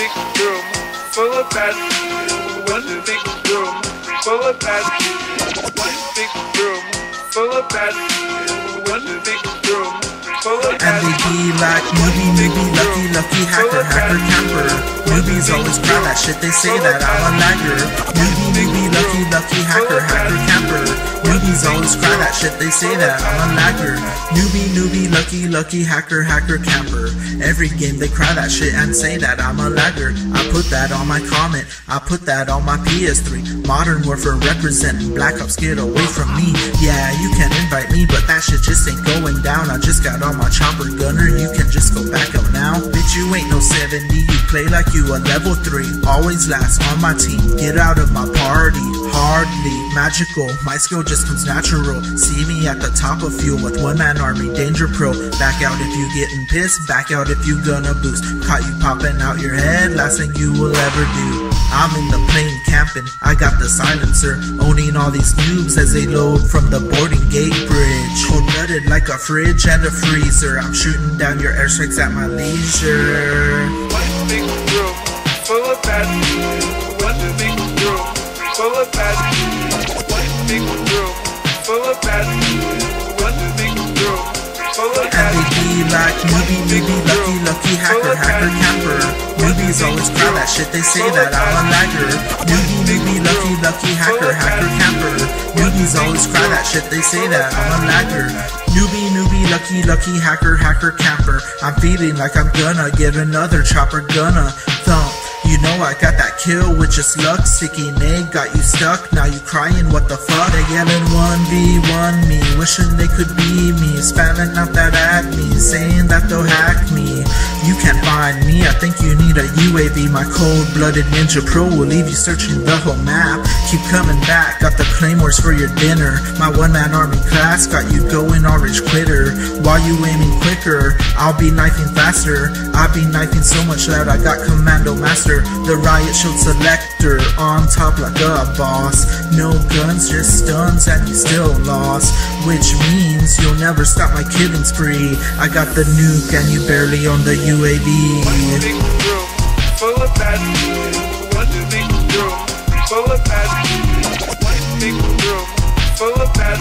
big room full of bad. One big room full of bad. One big room full of bad. One big room full of bad. And they be like noobie, lucky, hacker, camper. Noobies always cry that shit, they say that I'm a lagger. Noobie, lucky, hacker, camper. Noobies always cry that shit, they say that I'm a lagger. Noobie, lucky, hacker, camper. Every game they cry that shit and say that I'm a lagger. I put that on my comment, I put that on my PS3. Modern Warfare representin', Black Ops, get away from me. Yeah, you can invite me, but that shit just ain't going down. I just got on my chopper gunner, you can just go back up now. Bitch, you ain't no 70, you play like you a level 3. Always last on my team, get out of my party. Hardly magical, my skill just comes natural. See me at the top of fuel with one-man army, danger pro. Back out if you getting pissed, back out if you gonna boost. Caught you popping out your head, last thing you will ever do. I'm in the plane camping, I got the silencer, owning all these noobs as they load from the boarding gate bridge. Cold-blooded like a fridge and a freezer, I'm shooting down your airstrikes at my leisure. One big room full of bad. One big room full of bad. One big room full of bad. One big room full of bad. And they be like noobie, lucky, hacker, camper. Noobies always cry that shit, they say that I'm a lagger. Noobie, lucky, hacker, camper. Noobies always cry that shit, they say that I'm a lagger. Noobie, lucky, hacker, camper. I'm feeling like I'm gonna get another chopper, gonna thump. You know I got that kill with just luck. Sticky nade got you stuck, now you crying what the fuck. They yelling 1v1 me, wishing they could be me. Spamming out that at me, saying that they'll hack me. You can't find me, I think you need a UAV. My cold-blooded ninja pro will leave you searching the whole map. Keep coming back, got the claymores for your dinner. My one-man army class got you going orange quitter. While you aiming quicker, I'll be knifing faster. I'll be knifing so much that I got commando master. The riot showed selector on top like a boss. No guns, just stuns and you still lost. Which means you'll never stop my killing spree. I got the nuke and you barely own the UAV. One big room full of bad. One big room full of bad. One big room full of bad.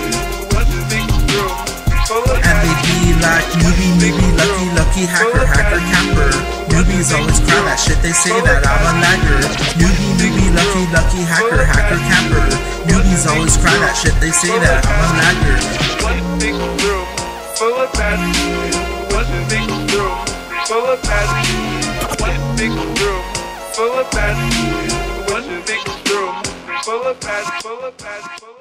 One big room full of bad. And they be like noobie, lucky, hacker, camper. Noobies always cry that shit, they say that I'm a lagger. Noobie, lucky, hacker, camper. Noobies always cry that shit, they say that I'm a lagger. One big room full of bad. One big room full of bad. One big room full of bad. One big room full of bad.